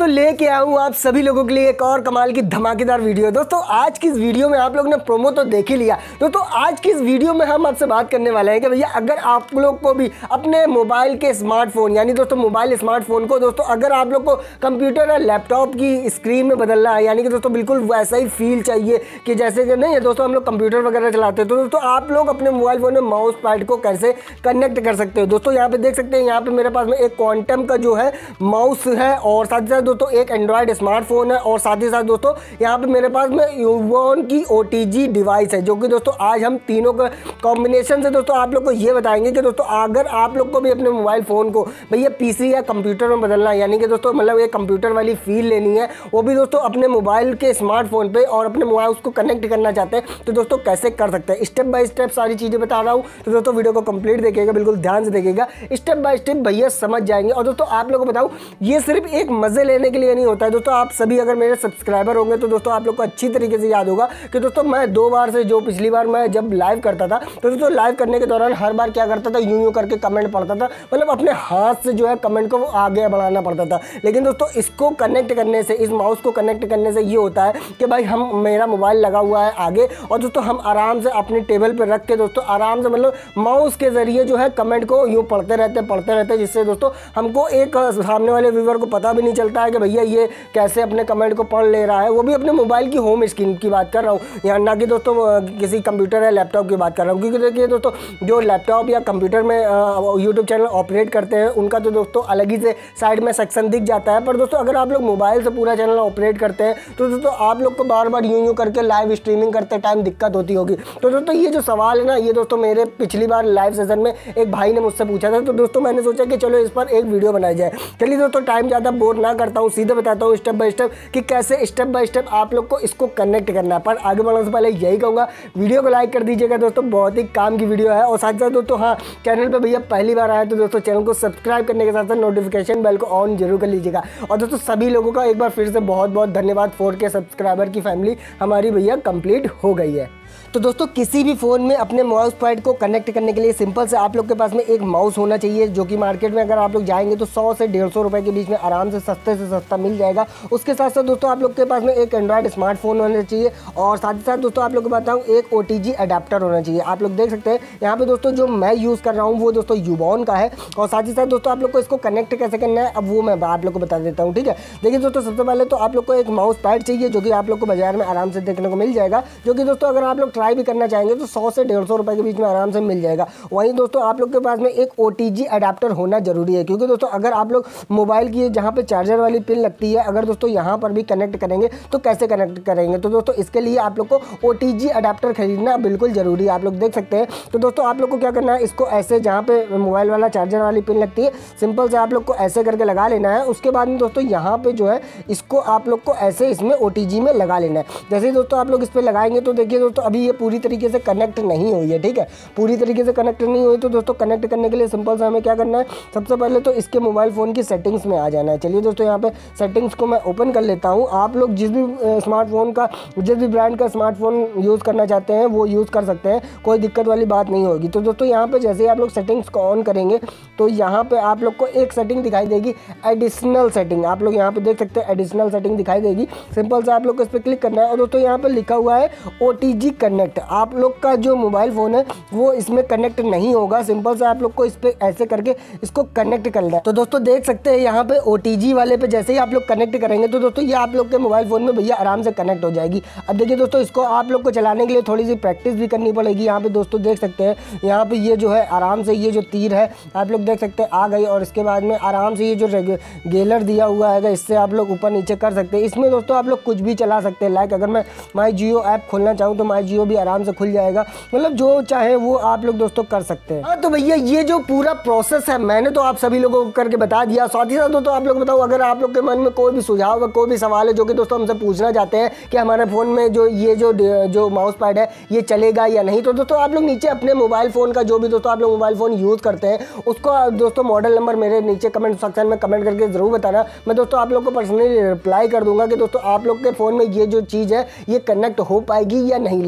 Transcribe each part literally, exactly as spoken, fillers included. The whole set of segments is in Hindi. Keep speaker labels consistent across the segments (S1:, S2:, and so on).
S1: दोस्तों लेके आया हूँ आप सभी लोगों के लिए एक और कमाल की धमाकेदार वीडियो। दोस्तों आज की इस वीडियो में आप लोग ने प्रोमो तो देख ही लिया। दोस्तों आज की इस वीडियो में हम आपसे बात करने वाले हैं कि भैया अगर आप लोग को भी अपने मोबाइल के स्मार्टफोन यानी दोस्तों मोबाइल स्मार्टफोन को दोस्तों अगर आप लोग को कंप्यूटर या लैपटॉप की स्क्रीन में बदलना है, यानी कि दोस्तों बिल्कुल वैसा ही फील चाहिए कि जैसे कि नहीं है दोस्तों हम लोग कंप्यूटर वगैरह चलाते हैं, तो दोस्तों आप लोग अपने मोबाइल फ़ोन में माउस पैड को कैसे कनेक्ट कर सकते हो। दोस्तों यहाँ पे देख सकते हैं, यहाँ पे मेरे पास में एक क्वांटम का जो है माउस है और साथ ही साथ दोस्तों एक एंड्रॉयड स्मार्टफोन है और साथ ही साथ दोस्तों यहाँ पे मेरे पास में यूबॉन की ओटीजी डिवाइस है, जो कि दोस्तों आज हम तीनों का कॉम्बिनेशन से दोस्तों आप लोग को ये बताएंगे कि दोस्तों अगर आप लोग को भी अपने मोबाइल फ़ोन को भैया पीसी या कंप्यूटर में बदलना है, यानी कि दोस्तों मतलब एक कंप्यूटर वाली फील लेनी है, वो भी दोस्तों अपने मोबाइल के स्मार्टफोन पे और अपने मोबाइल उसको कनेक्ट करना चाहते हैं, तो दोस्तों कैसे कर सकते हैं स्टेप बाय स्टेप सारी चीज़ें बता रहा हूँ। तो दोस्तों वीडियो को कंप्लीट देखिएगा, बिल्कुल ध्यान से देखिएगा, स्टेप बाय स्टेप भैया समझ जाएंगे। और दोस्तों आप लोगों को बताऊँ ये सिर्फ एक मज़े लेने के लिए नहीं होता है। दोस्तों आप सभी अगर मेरे सब्सक्राइबर होंगे तो दोस्तों आप लोग को अच्छी तरीके से याद होगा कि दोस्तों मैं दो बार से जो पिछली बार मैं जब लाइव करता था तो दोस्तों लाइव करने के दौरान हर बार क्या करता था, यूं यूं करके कमेंट पढ़ता था, मतलब अपने हाथ से जो है कमेंट को आगे बढ़ाना पड़ता था। लेकिन दोस्तों इसको कनेक्ट करने से, इस माउस को कनेक्ट करने से ये होता है कि भाई हम मेरा मोबाइल लगा हुआ है आगे और दोस्तों हम आराम से अपने टेबल पर रख के दोस्तों आराम से मतलब माउस के ज़रिए जो है कमेंट को यूँ पढ़ते रहते पढ़ते रहते जिससे दोस्तों हमको एक सामने वाले व्यूअर को पता भी नहीं चलता है कि भैया ये कैसे अपने कमेंट को पढ़ ले रहा है। वो भी अपने मोबाइल की होम स्क्रीन की बात कर रहा हूँ, यहाँ ना कि दोस्तों किसी कंप्यूटर या लैपटॉप की बात कर रहा हूँ, क्योंकि देखिए दोस्तों जो लैपटॉप या कंप्यूटर में यूट्यूब चैनल ऑपरेट करते हैं उनका तो दोस्तों अलग ही से साइड में सेक्शन दिख जाता है, पर दोस्तों अगर आप लोग मोबाइल से पूरा चैनल ऑपरेट करते हैं तो दोस्तों आप लोग को बार बार यूँ यूँ करके लाइव स्ट्रीमिंग करते टाइम दिक्कत होती होगी। तो दोस्तों ये जो सवाल है ना, ये दोस्तों मेरे पिछली बार लाइव सेशन में एक भाई ने मुझसे पूछा था, तो दोस्तों मैंने सोचा कि चलो इस पर एक वीडियो बनाई जाए। चलिए दोस्तों टाइम ज़्यादा बोर ना करता हूँ, सीधे बताता हूँ स्टेप बाय स्टेप कि कैसे स्टेप बाय स्टेप आप लोग को इसको कनेक्ट करना है। पर आगे बढ़ने से पहले यही कहूँगा वीडियो को लाइक कर दीजिएगा दोस्तों, बहुत ही काम की वीडियो है। और साथ साथ दोस्तों हाँ, चैनल पर भैया पहली बार आए तो दोस्तों चैनल को सब्सक्राइब करने के साथ साथ नोटिफिकेशन बेल को ऑन जरूर कर लीजिएगा। और दोस्तों सभी लोगों का एक बार फिर से बहुत बहुत धन्यवाद, फोर के सब्सक्राइबर की फैमिली हमारी भैया कंप्लीट हो गई है। तो दोस्तों किसी भी फ़ोन में अपने माउस पैड को कनेक्ट करने के लिए सिंपल से आप लोग के पास में एक माउस होना चाहिए, जो कि मार्केट में अगर आप लोग जाएंगे तो सौ से डेढ़ सौ रुपये के बीच में आराम से सस्ते से सस्ता मिल जाएगा। उसके साथ साथ दोस्तों आप लोग के पास में एक एंड्रॉयड स्मार्टफोन होना चाहिए और साथ ही साथ दोस्तों आप लोग को बताऊँ एक ओ टी जी अडाप्टर होना चाहिए। आप लोग देख सकते हैं यहाँ पर दोस्तों जो मैं यूज़ कर रहा हूँ वो दोस्तों यूबॉन का है। और साथ ही साथ दोस्तों आप लोग को इसको कनेक्ट कैसे करना है अब वो मैं आप लोग को बता देता हूँ, ठीक है। देखिए दोस्तों सबसे पहले तो आप लोग को एक माउस पैड चाहिए, जो कि आप लोग को बाजार में आराम से देखने को मिल जाएगा, जो कि दोस्तों अगर आप लोग ट्राई भी करना चाहेंगे तो सौ से डेढ़ सौ रुपए के बीच में आराम से मिल जाएगा। वहीं दोस्तों आप लोग के पास में एक ओटीजी अडाप्टर होना जरूरी है, क्योंकि दोस्तों अगर आप लोग मोबाइल की जहां पे चार्जर वाली पिन लगती है अगर दोस्तों यहां पर भी कनेक्ट करेंगे तो कैसे कनेक्ट करेंगे, तो दोस्तों इसके लिए आप लोग को ओटीजी अडाप्टर खरीदना बिल्कुल जरूरी है। आप लोग देख सकते हैं। तो दोस्तों आप लोग को क्या करना है, इसको ऐसे जहाँ पे मोबाइल वाला चार्जर वाली पिन लगती है सिंपल से आप लोग को ऐसे करके लगा लेना है। उसके बाद में दोस्तों यहाँ पे जो है इसको आप लोग को ऐसे इसमें ओटीजी में लगा लेना है। जैसे ही दोस्तों आप लोग इस पर लगाएंगे तो देखिए दोस्तों अभी ये पूरी तरीके से कनेक्ट नहीं हुई है, ठीक है, पूरी तरीके से कनेक्ट नहीं हुई। तो दोस्तों कनेक्ट करने के लिए सिंपल से हमें क्या करना है, सबसे पहले तो इसके मोबाइल फ़ोन की सेटिंग्स में आ जाना है। चलिए दोस्तों यहाँ पे सेटिंग्स को मैं ओपन कर लेता हूँ। आप लोग जिस भी स्मार्टफोन का जिस भी ब्रांड का स्मार्टफोन यूज़ करना चाहते हैं वो यूज़ कर सकते हैं, कोई दिक्कत वाली बात नहीं होगी। तो दोस्तों यहाँ पे जैसे ही आप लोग सेटिंग्स को ऑन करेंगे तो यहाँ पे आप लोग को एक सेटिंग दिखाई देगी, एडिशनल सेटिंग। आप लोग यहाँ पे देख सकते हैं एडिशनल सेटिंग दिखाई देगी। सिंपल से आप लोग को इस पर क्लिक करना है और दोस्तों यहाँ पे लिखा हुआ है ओ टी जी कनेक्ट। आप लोग का जो मोबाइल फ़ोन है वो इसमें कनेक्ट नहीं होगा, सिंपल से आप लोग को इस पे ऐसे करके इसको कनेक्ट करना है। तो दोस्तों देख सकते हैं यहाँ पे ओटीजी वाले पे जैसे ही आप लोग कनेक्ट करेंगे तो दोस्तों ये आप लोग के मोबाइल फ़ोन में भैया आराम से कनेक्ट हो जाएगी। अब देखिए दोस्तों इसको आप लोग को चलाने के लिए थोड़ी सी प्रैक्टिस भी करनी पड़ेगी। यहाँ पे दोस्तों देख सकते हैं यहाँ पे ये जो है आराम से ये जो तीर है आप लोग देख सकते हैं आ गई, और इसके बाद में आराम से ये जो गेलर दिया हुआ है इससे आप लोग ऊपर नीचे कर सकते हैं। इसमें दोस्तों आप लोग कुछ भी चला सकते हैं, लाइक अगर मैं माई जियो ऐप खोलना चाहूँ तो माई जियो भी आराम से खुल जाएगा, मतलब जो चाहे वो आप लोग दोस्तों कर सकते हैं। हाँ तो भैया ये जो पूरा प्रोसेस है मैंने तो आप सभी लोगों को करके बता दिया। साथ ही साथ दोस्तों आप लोग बताओ अगर आप लोग के मन में कोई भी सुझाव है, कोई भी सवाल है जो कि दोस्तों हमसे पूछना चाहते हैं कि हमारे फ़ोन में जो ये जो जो माउस पैड है ये चलेगा या नहीं, तो दोस्तों आप लोग नीचे अपने मोबाइल फ़ोन का जो भी दोस्तों आप लोग मोबाइल फ़ोन यूज़ करते हैं उसको दोस्तों मॉडल नंबर मेरे नीचे कमेंट सेक्शन में कमेंट करके ज़रूर बताना। मैं दोस्तों आप लोग को पर्सनली रिप्लाई कर दूंगा कि दोस्तों आप लोग के फ़ोन में ये जो चीज़ है ये कनेक्ट हो पाएगी या नहीं।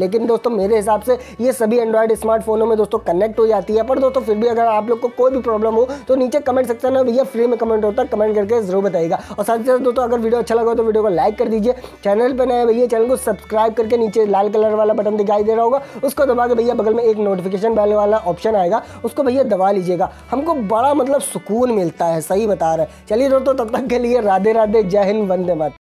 S1: लेकिन दोस्तों मेरे हिसाब से ये सभी एंड्रॉयड स्मार्टफोनों में दोस्तों कनेक्ट हो जाती है। पर दोस्तों फिर भी अगर आप लोग को कोई भी प्रॉब्लम हो तो नीचे कमेंट सेक्शन में भैया फ्री में कमेंट होता है, कमेंट करके जरूर बताइएगा। और साथ ही साथ दोस्तों अगर वीडियो अच्छा लगा तो वीडियो को लाइक कर दीजिए, चैनल पर नए भैया चैनल को सब्सक्राइब करके नीचे लाल कलर वाला बटन दिखाई दे रहा होगा उसको दबा के भैया बगल में एक नोटिफिकेशन बेल वाला ऑप्शन आएगा उसको भैया दबा लीजिएगा। हमको बड़ा मतलब सुकून मिलता है, सही बता रहे हैं। चलिए दोस्तों तब तक के लिए राधे राधे, जय हिंद, वंदे मातरम।